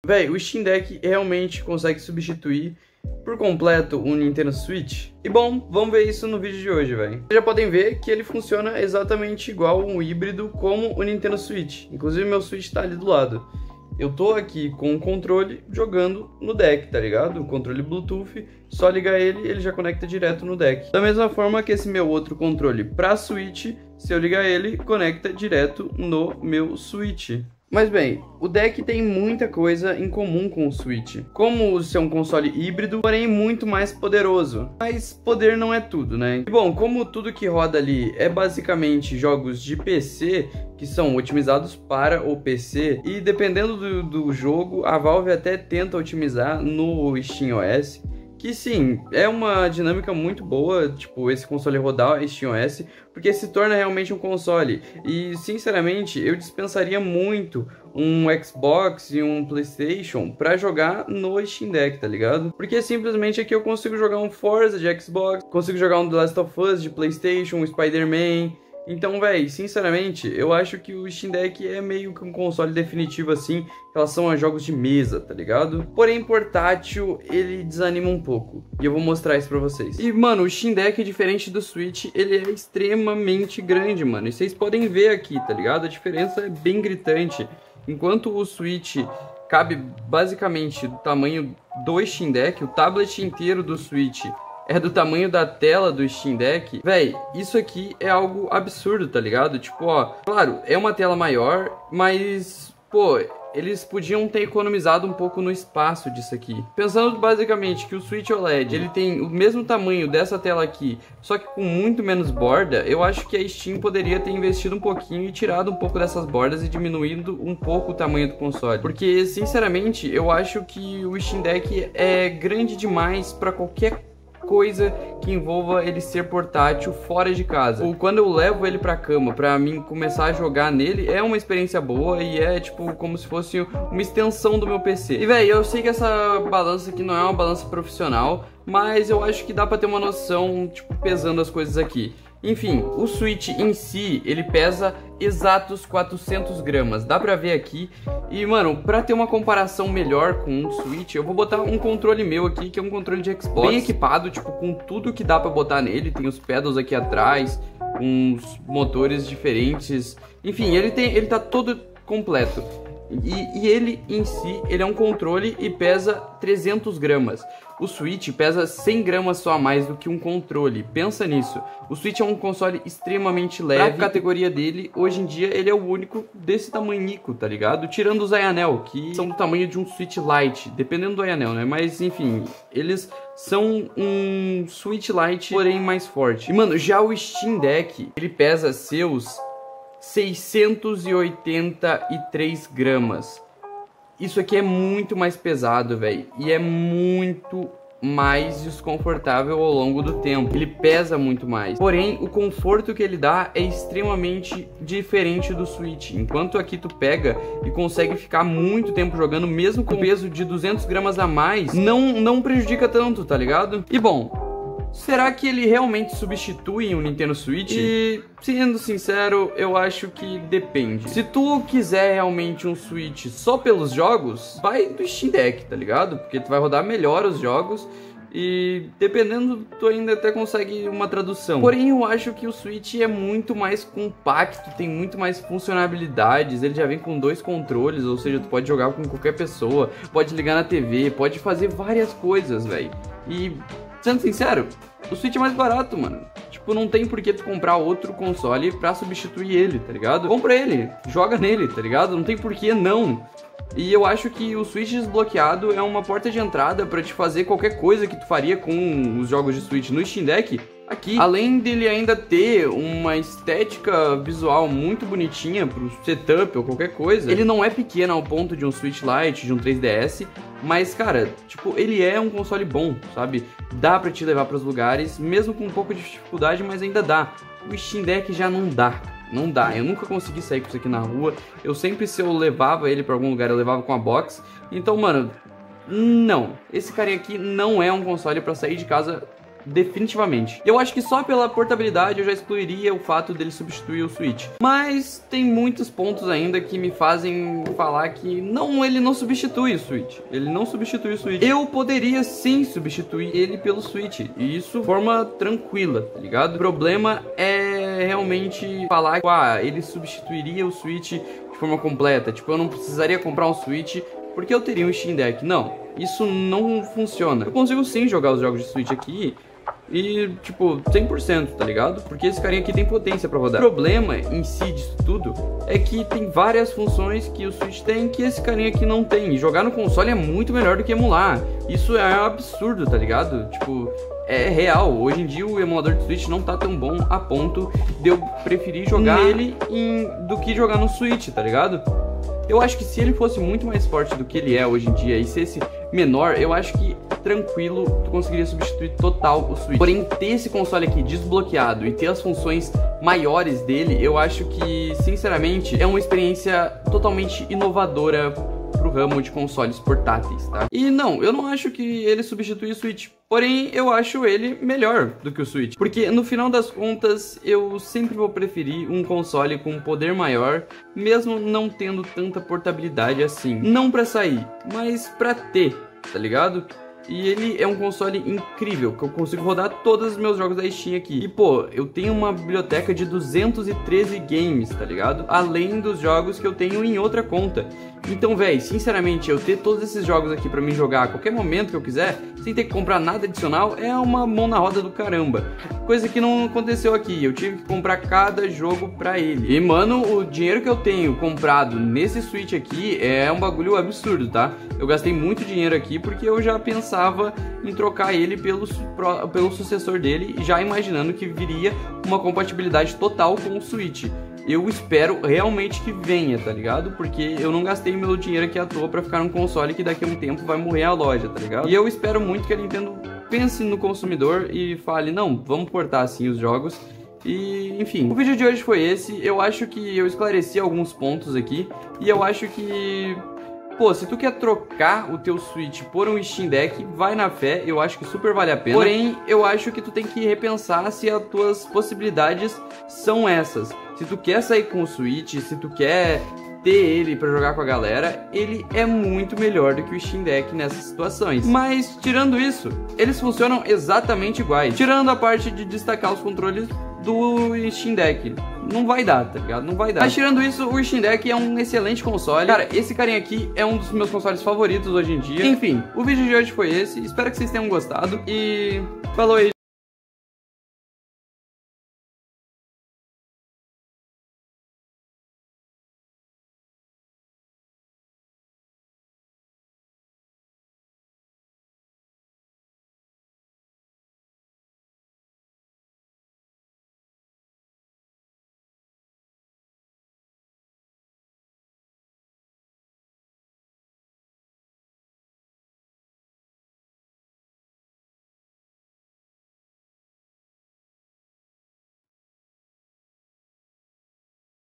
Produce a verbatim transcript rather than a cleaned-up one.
Véi, o Steam Deck realmente consegue substituir por completo o Nintendo Switch? E bom, vamos ver isso no vídeo de hoje, velho. Vocês já podem ver que ele funciona exatamente igual um híbrido como o Nintendo Switch. Inclusive meu Switch tá ali do lado. Eu tô aqui com o controle jogando no deck, tá ligado? O controle Bluetooth, só ligar ele, ele já conecta direto no deck. Da mesma forma que esse meu outro controle pra Switch, se eu ligar ele, conecta direto no meu Switch. Mas bem, o deck tem muita coisa em comum com o Switch, como ser um console híbrido, porém muito mais poderoso. Mas poder não é tudo, né? E bom, como tudo que roda ali é basicamente jogos de P C, que são otimizados para o P C, e dependendo do, do jogo, a Valve até tenta otimizar no SteamOS, que sim, é uma dinâmica muito boa, tipo, esse console rodar SteamOS, porque se torna realmente um console. E, sinceramente, eu dispensaria muito um Xbox e um PlayStation pra jogar no Steam Deck, tá ligado? Porque simplesmente aqui eu consigo jogar um Forza de Xbox, consigo jogar um The Last of Us de PlayStation, um Spider-Man. Então, véi, sinceramente, eu acho que o Steam Deck é meio que um console definitivo, assim, em relação a jogos de mesa, tá ligado? Porém, portátil, ele desanima um pouco. E eu vou mostrar isso pra vocês. E, mano, o Steam Deck, diferente do Switch, ele é extremamente grande, mano. E vocês podem ver aqui, tá ligado? A diferença é bem gritante. Enquanto o Switch cabe, basicamente, do tamanho do Steam Deck, o tablet inteiro do Switch é do tamanho da tela do Steam Deck, véi, isso aqui é algo absurdo, tá ligado? Tipo, ó, claro, é uma tela maior, mas, pô, eles podiam ter economizado um pouco no espaço disso aqui. Pensando basicamente que o Switch O L E D, ele tem o mesmo tamanho dessa tela aqui, só que com muito menos borda, eu acho que a Steam poderia ter investido um pouquinho e tirado um pouco dessas bordas e diminuindo um pouco o tamanho do console. Porque, sinceramente, eu acho que o Steam Deck é grande demais pra qualquer coisa que envolva ele ser portátil fora de casa. Ou quando eu levo ele pra cama pra mim começar a jogar nele, é uma experiência boa e é tipo como se fosse uma extensão do meu P C. E véi, eu sei que essa balança aqui não é uma balança profissional, mas eu acho que dá pra ter uma noção, tipo, pesando as coisas aqui. Enfim, o Switch em si, ele pesa exatos quatrocentos gramas, dá pra ver aqui. E, mano, pra ter uma comparação melhor com o Switch, eu vou botar um controle meu aqui, que é um controle de Xbox, bem equipado, tipo, com tudo que dá pra botar nele. Tem os pedals aqui atrás, uns motores diferentes. Enfim, ele, tem, ele tá todo completo. E, e ele em si, ele é um controle e pesa trezentos gramas. O Switch pesa cem gramas só a mais do que um controle. Pensa nisso. O Switch é um console extremamente leve. Pra categoria dele, hoje em dia, ele é o único desse tamanhico, tá ligado? Tirando os Ayanel, que são do tamanho de um Switch Lite, dependendo do Ayanel, né? Mas, enfim, eles são um Switch Lite, porém mais forte. E, mano, já o Steam Deck, ele pesa seus seiscentos e oitenta e três gramas. Isso aqui é muito mais pesado, velho, e é muito mais desconfortável ao longo do tempo. Ele pesa muito mais. Porém, o conforto que ele dá é extremamente diferente do Switch. Enquanto aqui tu pega e consegue ficar muito tempo jogando, mesmo com peso de duzentos gramas a mais, não, não prejudica tanto, tá ligado? E bom, será que ele realmente substitui um Nintendo Switch? E, sendo sincero, eu acho que depende. Se tu quiser realmente um Switch só pelos jogos, vai do Steam Deck, tá ligado? Porque tu vai rodar melhor os jogos e, dependendo, tu ainda até consegue uma tradução. Porém, eu acho que o Switch é muito mais compacto, tem muito mais funcionalidades. Ele já vem com dois controles, ou seja, tu pode jogar com qualquer pessoa, pode ligar na T V, pode fazer várias coisas, velho. E, sendo sincero, o Switch é mais barato, mano. Tipo, não tem por que tu comprar outro console pra substituir ele, tá ligado? Compra ele, joga nele, tá ligado? Não tem por que não. E eu acho que o Switch desbloqueado é uma porta de entrada pra te fazer qualquer coisa que tu faria com os jogos de Switch no Steam Deck aqui. Além dele ainda ter uma estética visual muito bonitinha pro setup ou qualquer coisa, ele não é pequeno ao ponto de um Switch Lite, de um três D S, mas, cara, tipo, ele é um console bom, sabe? Dá pra te levar pros lugares, mesmo com um pouco de dificuldade, mas ainda dá. O Steam Deck já não dá. Não dá, eu nunca consegui sair com isso aqui na rua. Eu sempre, se eu levava ele pra algum lugar, eu levava com a box. Então, mano, não. Esse carinha aqui não é um console pra sair de casa definitivamente. Eu acho que só pela portabilidade eu já excluiria o fato dele substituir o Switch. Mas tem muitos pontos ainda que me fazem falar que não, ele não substitui o Switch. Ele não substitui o Switch. Eu poderia sim substituir ele pelo Switch. E isso de forma tranquila, tá ligado? O problema é realmente falar que ah, ele substituiria o Switch de forma completa. Tipo, eu não precisaria comprar um Switch porque eu teria um Steam Deck. Não, isso não funciona. Eu consigo sim jogar os jogos de Switch aqui e, tipo, cem por cento, tá ligado? Porque esse carinha aqui tem potência pra rodar. O problema em si disso tudo é que tem várias funções que o Switch tem que esse carinha aqui não tem. E jogar no console é muito melhor do que emular. Isso é absurdo, tá ligado? Tipo, é real. Hoje em dia o emulador de Switch não tá tão bom a ponto de eu preferir jogar nele em, do que jogar no Switch, tá ligado? Eu acho que se ele fosse muito mais forte do que ele é hoje em dia e se esse menor, eu acho que tranquilo tu conseguiria substituir total o Switch. Porém, ter esse console aqui desbloqueado e ter as funções maiores dele, eu acho que, sinceramente, é uma experiência totalmente inovadora pro ramo de consoles portáteis, tá? E não, eu não acho que ele substitui o Switch, porém eu acho ele melhor do que o Switch, porque no final das contas eu sempre vou preferir um console com um poder maior, mesmo não tendo tanta portabilidade assim. Não pra sair, mas pra ter, tá ligado? E ele é um console incrível, que eu consigo rodar todos os meus jogos da Steam aqui. E pô, eu tenho uma biblioteca de duzentos e treze games, tá ligado? Além dos jogos que eu tenho em outra conta. Então, véi, sinceramente, eu ter todos esses jogos aqui pra mim jogar a qualquer momento que eu quiser, sem ter que comprar nada adicional, é uma mão na roda do caramba. Coisa que não aconteceu aqui, eu tive que comprar cada jogo pra ele. E, mano, o dinheiro que eu tenho comprado nesse Switch aqui é um bagulho absurdo, tá? Eu gastei muito dinheiro aqui porque eu já pensava em trocar ele pelo, pelo sucessor dele, já imaginando que viria uma compatibilidade total com o Switch. Eu espero realmente que venha, tá ligado? Porque eu não gastei meu dinheiro aqui à toa pra ficar num console que daqui a um tempo vai morrer a loja, tá ligado? E eu espero muito que a Nintendo pense no consumidor e fale, não, vamos portar assim os jogos. E, enfim, o vídeo de hoje foi esse. Eu acho que eu esclareci alguns pontos aqui. E eu acho que... pô, se tu quer trocar o teu Switch por um Steam Deck, vai na fé, eu acho que super vale a pena. Porém, eu acho que tu tem que repensar se as tuas possibilidades são essas. Se tu quer sair com o Switch, se tu quer ter ele pra jogar com a galera, ele é muito melhor do que o Steam Deck nessas situações. Mas, tirando isso, eles funcionam exatamente iguais. Tirando a parte de destacar os controles do Steam Deck. Não vai dar, tá ligado? Não vai dar. Mas tirando isso, o Steam Deck é um excelente console. Cara, esse carinha aqui é um dos meus consoles favoritos hoje em dia. Enfim, o vídeo de hoje foi esse. Espero que vocês tenham gostado. E falou aí.